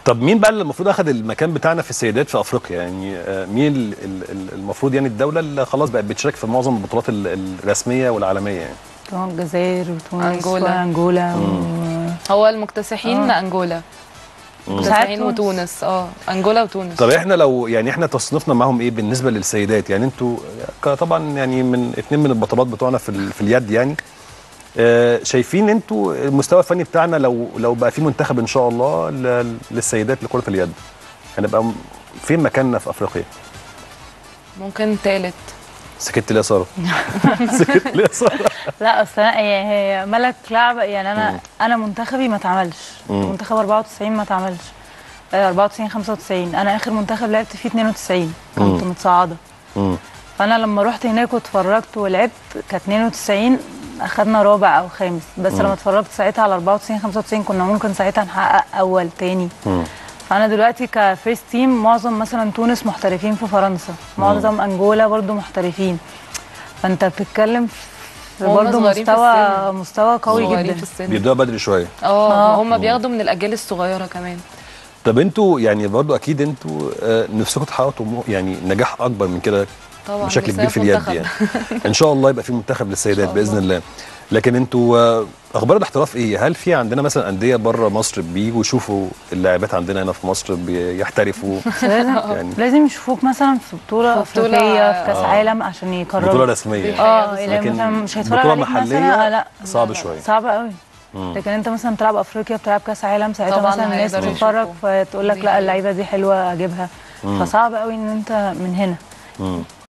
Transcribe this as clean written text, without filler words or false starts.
طب مين بقى اللي المفروض اخذ المكان بتاعنا في السيدات في افريقيا؟ يعني مين المفروض، يعني الدوله اللي خلاص بقت بتشارك في معظم البطولات الرسميه والعالميه يعني؟ طبعا الجزائر وتونس وانجولا هو المكتسحين انجولا، مكتسحين وتونس. انجولا وتونس. طب احنا لو يعني احنا تصنيفنا معاهم ايه بالنسبه للسيدات؟ يعني انتوا طبعا يعني من اتنين من البطولات بتوعنا في اليد يعني، شايفين انتوا المستوى الفني بتاعنا لو بقى في منتخب ان شاء الله للسيدات لكرة اليد، هنبقى فين مكاننا في افريقيا؟ ممكن ثالث. سكت ليه يا ساره؟ سكت ليه يا ساره؟ لا اصل هي ملك لعبه يعني. انا منتخبي ما اتعملش، منتخب 94 ما اتعملش، 94 95 انا اخر منتخب لعبت فيه 92 كنت متصاعده. فانا لما رحت هناك واتفرجت ولعبت كانت 92 اخدنا رابع او خامس، بس لما اتفرجت ساعتها على 94 95 كنا ممكن ساعتها نحقق اول تاني. فانا دلوقتي كفيرست تيم معظم مثلا تونس محترفين في فرنسا، معظم انجولا برضو محترفين، فانت بتتكلم في برضو مستوى قوي جدا. بيبداوا بدري شويه. هم بياخدوا من الاجيال الصغيره كمان. طب انتوا يعني برضو اكيد انتوا نفسكم تحققوا يعني نجاح اكبر من كده طبعا بشكل كبير في اليد يعني. ان شاء الله يبقى في منتخب للسيدات باذن الله. لكن انتوا اخبار الاحتراف ايه؟ هل في عندنا مثلا انديه بره مصر بييجوا يشوفوا اللاعبات عندنا هنا في مصر بيحترفوا؟ يعني لازم يشوفوك مثلا في بطوله افريقيه في كاس عالم عشان يقرروا. بطوله رسميه. لكن مثلا مش هيتفرج عليك محليه لا صعب شويه. صعب قوي. لكن انت مثلا تلعب افريقيا، بتلعب كاس عالم، ساعتها مثلا الناس تتفرج فتقول لك لا اللعيبه دي حلوه اجيبها. فصعب قوي ان انت من هنا